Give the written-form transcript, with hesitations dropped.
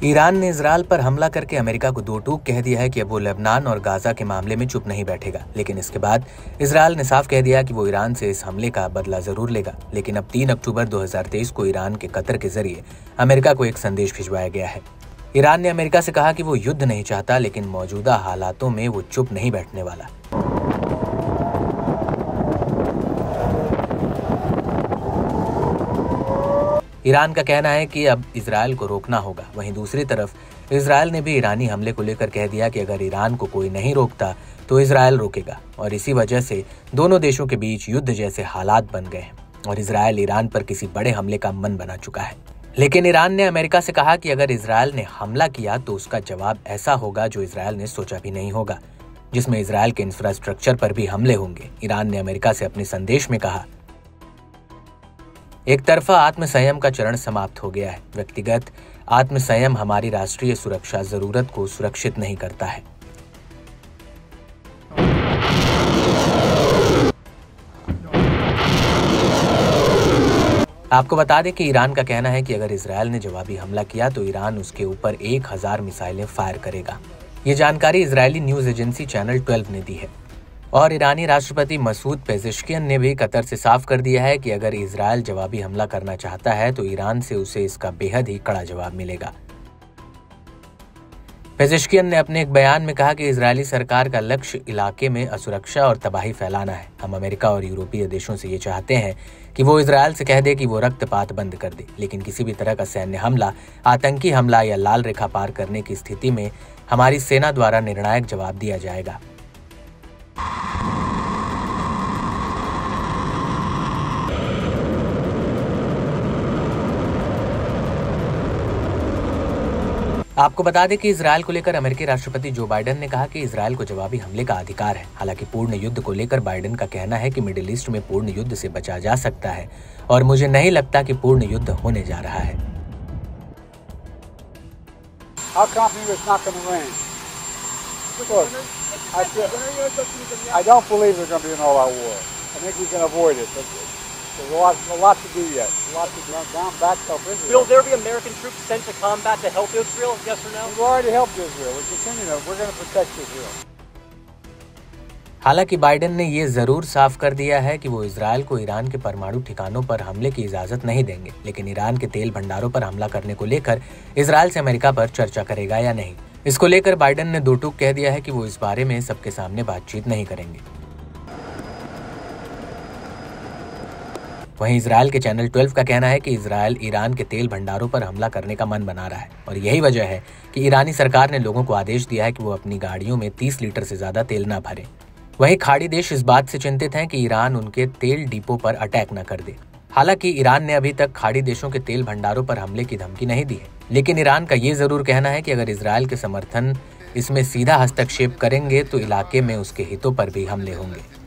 Iran ने Israel पर हमला करके अमेरिका को दो टूक कह दिया है कि अब वो लेबनान और गाजा के मामले में चुप नहीं बैठेगा। लेकिन इसके बाद इजरायल ने साफ कह दिया कि वो ईरान से इस हमले का बदला जरूर लेगा। लेकिन अब 3 अक्टूबर 2023 को ईरान के कतर के जरिए अमेरिका को एक संदेश भिजवाया गया है। ईरान ने अमेरिका से कहा कि वो युद्ध नहीं चाहता, लेकिन मौजूदा हालातों में वो चुप नहीं बैठने वाला। ईरान का कहना है कि अब इजरायल को रोकना होगा। वहीं दूसरी तरफ इजरायल ने भी ईरानी हमले को लेकर कह दिया कि अगर ईरान को कोई नहीं रोकता तो इजरायल रोकेगा, और इसी वजह से दोनों देशों के बीच युद्ध जैसे हालात बन गए हैं और इजरायल ईरान पर किसी बड़े हमले का मन बना चुका है। लेकिन ईरान ने अमेरिका से कहा कि अगर इजरायल ने हमला किया तो उसका जवाब ऐसा होगा जो इजरायल ने सोचा भी नहीं होगा, जिसमें इजरायल के इंफ्रास्ट्रक्चर पर भी हमले होंगे। ईरान ने अमेरिका से अपने संदेश में कहा, एक तरफा आत्मसंयम का चरण समाप्त हो गया है। व्यक्तिगत आत्मसंयम हमारी राष्ट्रीय सुरक्षा जरूरत को सुरक्षित नहीं करता है। आपको बता दें कि ईरान का कहना है कि अगर इजरायल ने जवाबी हमला किया तो ईरान उसके ऊपर 1000 मिसाइलें फायर करेगा। ये जानकारी इजरायली न्यूज एजेंसी चैनल 12 ने दी है। और ईरानी राष्ट्रपति मसूद पेजेश्कियन ने भी कतर से साफ कर दिया है कि अगर इजरायल जवाबी हमला करना चाहता है तो ईरान से उसे इसका बेहद ही कड़ा जवाब मिलेगा। पेजेश्कियन ने अपने एक बयान में कहा कि इजरायली सरकार का लक्ष्य इलाके में असुरक्षा और तबाही फैलाना है। हम अमेरिका और यूरोपीय देशों से ये चाहते हैं कि वो इजरायल से कह दे कि वो रक्तपात बंद कर दे, लेकिन किसी भी तरह का सैन्य हमला, आतंकी हमला या लाल रेखा पार करने की स्थिति में हमारी सेना द्वारा निर्णायक जवाब दिया जाएगा। आपको बता दें कि इजरायल को लेकर अमेरिकी राष्ट्रपति जो बाइडेन ने कहा कि इजरायल को जवाबी हमले का अधिकार है। हालांकि पूर्ण युद्ध को लेकर बाइडेन का कहना है कि मिडिल ईस्ट में पूर्ण युद्ध से बचा जा सकता है और मुझे नहीं लगता कि पूर्ण युद्ध होने जा रहा है। There's a lot to do yet. A lot to down back to help Israel. Will there be American troops sent to combat to help Israel? Yes or no? We've already helped Israel. We're continuing to. We're going to protect Israel. हालांकि Biden ने ये जरूर साफ कर दिया है कि वो इजरायल को ईरान के परमाणु ठिकानों पर हमले की इजाजत नहीं देंगे, लेकिन ईरान के तेल भंडारों पर हमला करने को लेकर इजरायल से अमेरिका पर चर्चा करेगा या नहीं, इसको लेकर बाइडेन ने दो टूक कह दिया है कि वो इस बारे में सबके सामने बातचीत नहीं करेंगे। वहीं इजरायल के चैनल 12 का कहना है कि इजरायल ईरान के तेल भंडारों पर हमला करने का मन बना रहा है और यही वजह है कि ईरानी सरकार ने लोगों को आदेश दिया है कि वो अपनी गाड़ियों में 30 लीटर से ज्यादा तेल न भरें। वहीं खाड़ी देश इस बात से चिंतित हैं कि ईरान उनके तेल डिपो पर अटैक न कर दे। हालांकि ईरान ने अभी तक खाड़ी देशों के तेल भंडारों पर हमले की धमकी नहीं दी है, लेकिन ईरान का ये जरूर कहना है कि अगर इजरायल के समर्थन इसमें सीधा हस्तक्षेप करेंगे तो इलाके में उसके हितों पर भी हमले होंगे।